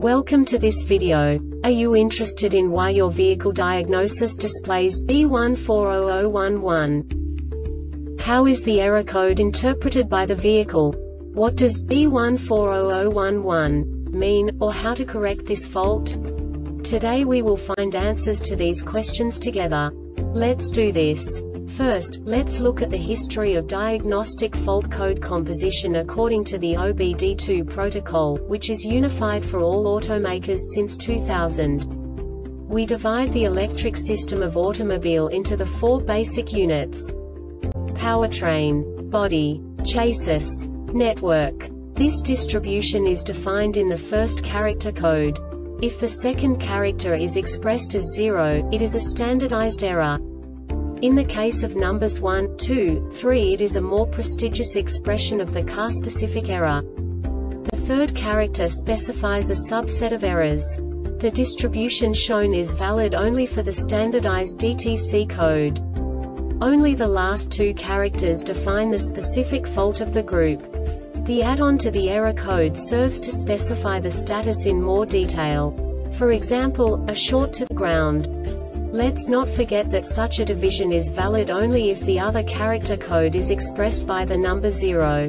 Welcome to this video. Are you interested in why your vehicle diagnosis displays B140011? How is the error code interpreted by the vehicle? What does B140011 mean, or how to correct this fault? Today we will find answers to these questions together. Let's do this. First, let's look at the history of diagnostic fault code composition according to the OBD2 protocol, which is unified for all automakers since 2000. We divide the electric system of automobile into the four basic units: powertrain, body, chassis, network. This distribution is defined in the first character code. If the second character is expressed as 0, it is a standardized error. In the case of numbers 1, 2, 3, it is a more prestigious expression of the car-specific error. The third character specifies a subset of errors. The distribution shown is valid only for the standardized DTC code. Only the last two characters define the specific fault of the group. The add-on to the error code serves to specify the status in more detail. For example, a short to the ground. Let's not forget that such a division is valid only if the other character code is expressed by the number 0.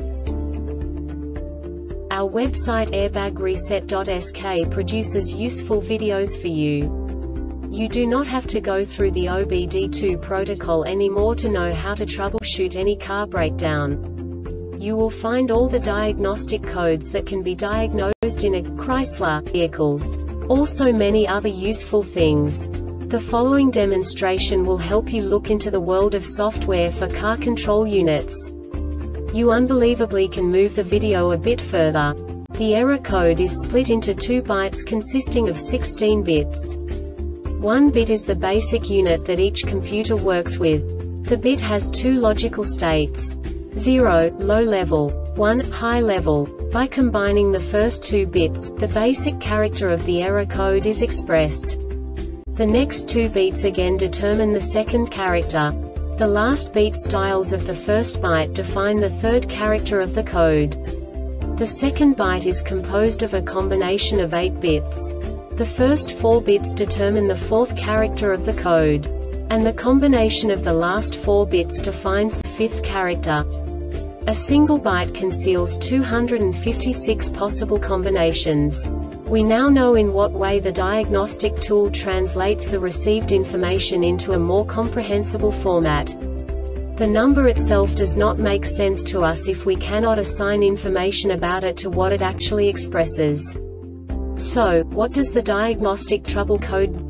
Our website airbagreset.sk produces useful videos for you. You do not have to go through the OBD2 protocol anymore to know how to troubleshoot any car breakdown. You will find all the diagnostic codes that can be diagnosed in a Chrysler vehicles. Also many other useful things. The following demonstration will help you look into the world of software for car control units. You unbelievably can move the video a bit further. The error code is split into 2 bytes consisting of 16 bits. 1 bit is the basic unit that each computer works with. The bit has 2 logical states: 0, low level, 1, high level. By combining the first 2 bits, the basic character of the error code is expressed. The next 2 beats again determine the second character. The last beat styles of the first byte define the third character of the code. The second byte is composed of a combination of 8 bits. The first 4 bits determine the fourth character of the code. And the combination of the last 4 bits defines the fifth character. A single byte conceals 256 possible combinations. We now know in what way the diagnostic tool translates the received information into a more comprehensible format. The number itself does not make sense to us if we cannot assign information about it to what it actually expresses. So, what does the diagnostic trouble code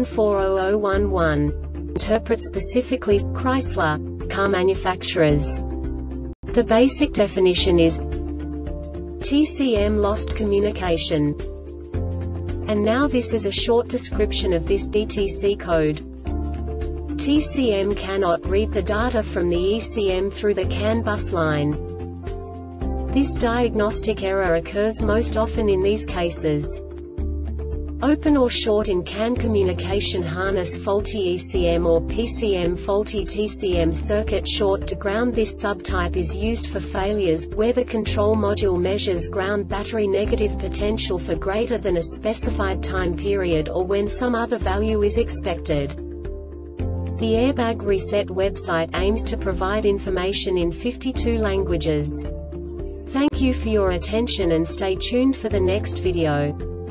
B140011 interpret specifically for Chrysler car manufacturers? The basic definition is TCM lost communication. And now this is a short description of this DTC code. TCM cannot read the data from the ECM through the CAN bus line. This diagnostic error occurs most often in these cases: open or short in CAN communication harness, faulty ECM or PCM, faulty TCM circuit, short to ground. This subtype is used for failures where the control module measures ground battery negative potential for greater than a specified time period, or when some other value is expected. The Airbag Reset website aims to provide information in 52 languages. Thank you for your attention and stay tuned for the next video.